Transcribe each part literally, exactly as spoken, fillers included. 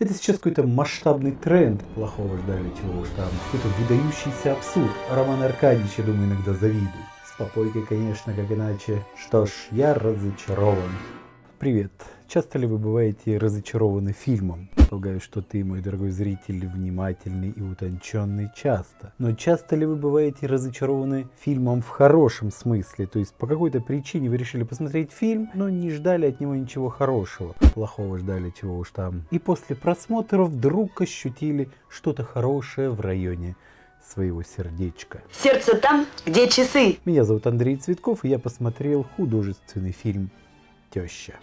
Это сейчас какой-то масштабный тренд. Плохого ждали, чего уж там. Какой-то выдающийся абсурд. Роман Аркадьевич, я думаю, иногда завидует. С попойкой, конечно, как иначе. Что ж, я разочарован. Привет. Часто ли вы бываете разочарованы фильмом? Полагаю, что ты, мой дорогой зритель, внимательный и утонченный часто. Но часто ли вы бываете разочарованы фильмом в хорошем смысле? То есть по какой-то причине вы решили посмотреть фильм, но не ждали от него ничего хорошего. Плохого ждали, чего уж там. И после просмотра вдруг ощутили что-то хорошее в районе своего сердечка. Сердце там, где часы. Меня зовут Андрей Цветков, и я посмотрел художественный фильм «Теща».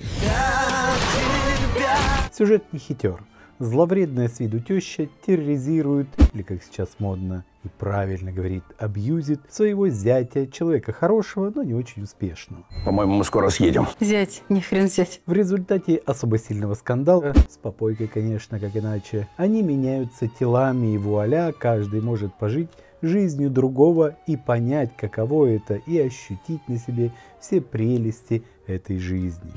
Сюжет не хитер. Зловредная с виду теща терроризирует, или как сейчас модно и правильно говорит, абьюзит своего зятя, человека хорошего, но не очень успешного. По-моему, мы скоро съедем. Зять, ни хрен взять. В результате особо сильного скандала, с попойкой, конечно, как иначе, они меняются телами, и вуаля, каждый может пожить жизнью другого и понять, каково это, и ощутить на себе все прелести этой жизни.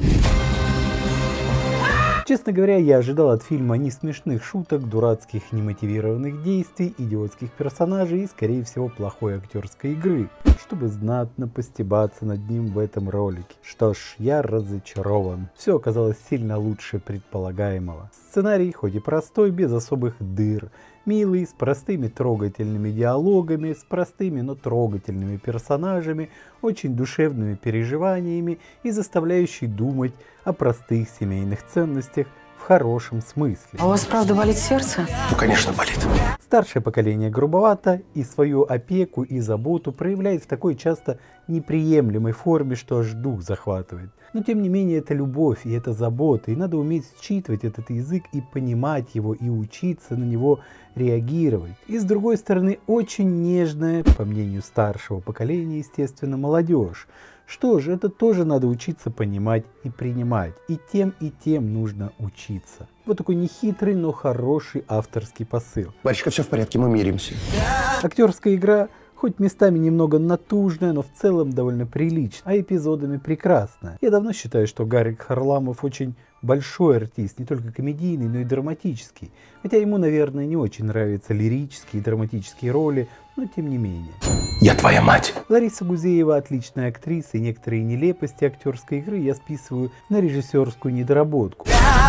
Честно говоря, я ожидал от фильма не смешных шуток, дурацких немотивированных действий, идиотских персонажей и, скорее всего, плохой актерской игры, чтобы знатно постебаться над ним в этом ролике. Что ж, я разочарован. Все оказалось сильно лучше предполагаемого. Сценарий, хоть и простой, без особых дыр, милый, с простыми трогательными диалогами, с простыми, но трогательными персонажами, очень душевными переживаниями и заставляющий думать о простых семейных ценностях в хорошем смысле. А у вас правда болит сердце? Ну, конечно, болит. Старшее поколение грубовато и свою опеку и заботу проявляет в такой часто неприемлемой форме, что аж дух захватывает. Но тем не менее это любовь и это забота, и надо уметь считывать этот язык и понимать его, и учиться на него реагировать. И с другой стороны, очень нежная, по мнению старшего поколения, естественно, молодежь. Что же, это тоже надо учиться понимать и принимать. И тем, и тем нужно учиться. Вот такой нехитрый, но хороший авторский посыл. Варечка, все в порядке, мы миримся. Актерская игра хоть местами немного натужная, но в целом довольно приличная, а эпизодами прекрасная. Я давно считаю, что Гарик Харламов очень большой артист, не только комедийный, но и драматический. Хотя ему, наверное, не очень нравятся лирические и драматические роли, но тем не менее. Я твоя мать. Лариса Гузеева отличная актриса, и некоторые нелепости актерской игры я списываю на режиссерскую недоработку.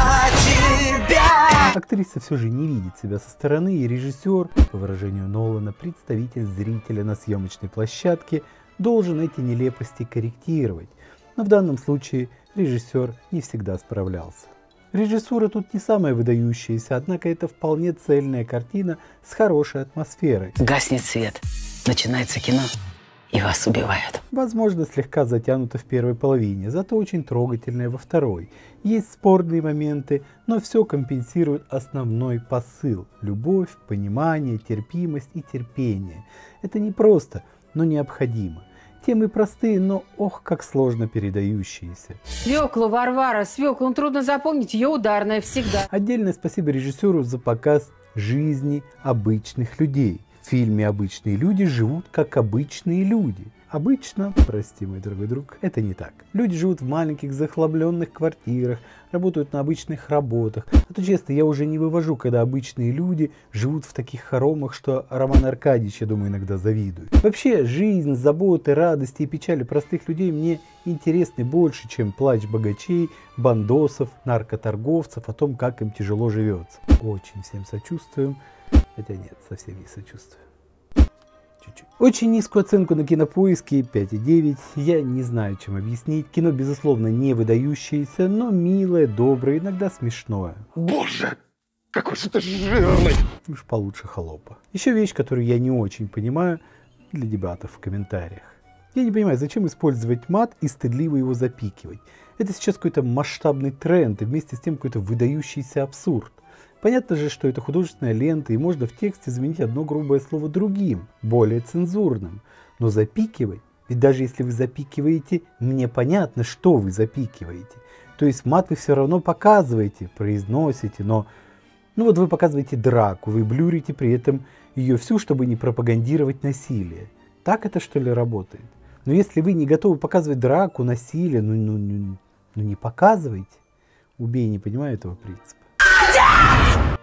Актриса все же не видит себя со стороны, и режиссер, по выражению Нолана, представитель зрителя на съемочной площадке, должен эти нелепости корректировать. Но в данном случае режиссер не всегда справлялся. Режиссура тут не самая выдающаяся, однако это вполне цельная картина с хорошей атмосферой. Гаснет свет, начинается кино, и вас убивают. Возможно, слегка затянуто в первой половине, зато очень трогательное во второй. Есть спорные моменты, но все компенсирует основной посыл. Любовь, понимание, терпимость и терпение. Это не просто, но необходимо. Темы простые, но ох, как сложно передающиеся. Свекла, Варвара, свекла, ну трудно запомнить, ее ударная всегда. Отдельное спасибо режиссеру за показ жизни обычных людей. В фильме обычные люди живут как обычные люди. Обычно, прости, мой дорогой друг, это не так. Люди живут в маленьких захламленных квартирах, работают на обычных работах. А то честно, я уже не вывожу, когда обычные люди живут в таких хоромах, что Роман Аркадьевич, я думаю, иногда завидует. Вообще, жизнь, заботы, радости и печали простых людей мне интересны больше, чем плач богачей, бандосов, наркоторговцев о том, как им тяжело живется. Очень всем сочувствуем. Хотя нет, совсем не сочувствую. Чуть-чуть. Очень низкую оценку на Кинопоиске, пять и девять. Я не знаю, чем объяснить. Кино, безусловно, не выдающееся, но милое, доброе, иногда смешное. Боже, какой же ты жирный. Уж получше Холопа. Еще вещь, которую я не очень понимаю, для дебатов в комментариях. Я не понимаю, зачем использовать мат и стыдливо его запикивать. Это сейчас какой-то масштабный тренд и вместе с тем какой-то выдающийся абсурд. Понятно же, что это художественная лента, и можно в тексте заменить одно грубое слово другим, более цензурным. Но запикивать, ведь даже если вы запикиваете, мне понятно, что вы запикиваете. То есть мат вы все равно показываете, произносите, но... Ну вот вы показываете драку, вы блюрите при этом ее всю, чтобы не пропагандировать насилие. Так это что ли работает? Но если вы не готовы показывать драку, насилие, ну, ну, ну, ну не показывайте. Убей, не понимаю этого принципа.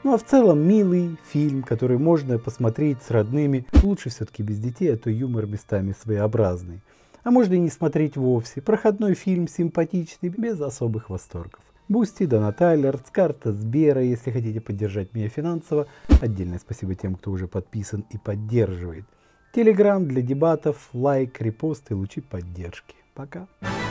Ну а в целом милый фильм, который можно посмотреть с родными. Лучше все-таки без детей, а то юмор местами своеобразный. А можно и не смотреть вовсе. Проходной фильм, симпатичный, без особых восторгов. Бусти, Донатайлер, карта Сбера, если хотите поддержать меня финансово. Отдельное спасибо тем, кто уже подписан и поддерживает. Телеграм для дебатов, лайк, репост и лучи поддержки. Пока.